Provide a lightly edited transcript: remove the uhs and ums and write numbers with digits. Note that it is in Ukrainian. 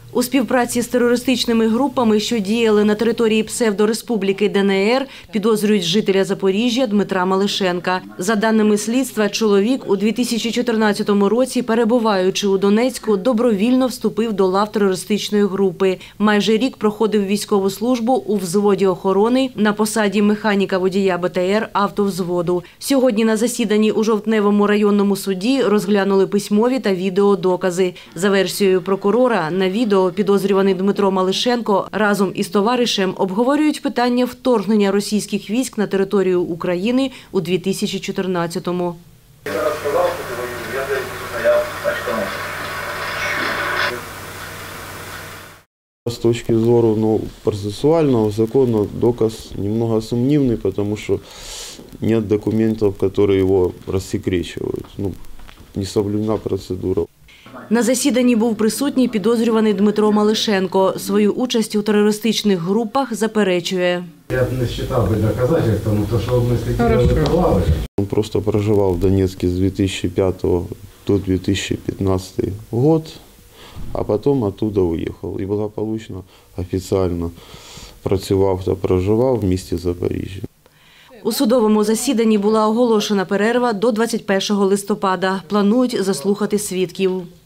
У співпраці з терористичними групами, що діяли на території псевдореспубліки ДНР, підозрюють жителя Запоріжжя Дмитра Малишенка. За даними слідства, чоловік у 2014 році, перебуваючи у Донецьку, добровільно вступив до лав терористичної групи. Майже рік проходив військову службу у взводі охорони на посаді механіка-водія БТР автовзводу. Сьогодні на засіданні у Жовтневому районному суді розглянули письмові та відеодокази. За версією прокурора, на відео підозрюваний Дмитро Малишенко разом із товаришем обговорюють питання вторгнення російських військ на територію України у 2014-му. С точки зору процессуального закона доказ немного сомнительный, потому что нет документов, которые его рассекречивают. Не соблюдена процедура. На засіданні був присутній підозрюваний Дмитро Малишенко. Свою участь у терористичних групах заперечує. Я б не вважав би доказательством, тому що ми слідкували. Він просто проживав в Донецьку з 2005 до 2015 год, а потім оттуда уїхав. І благополучно, офіційно працював та проживав в місті Запоріжжя. У судовому засіданні була оголошена перерва до 21 листопада. Планують заслухати свідків.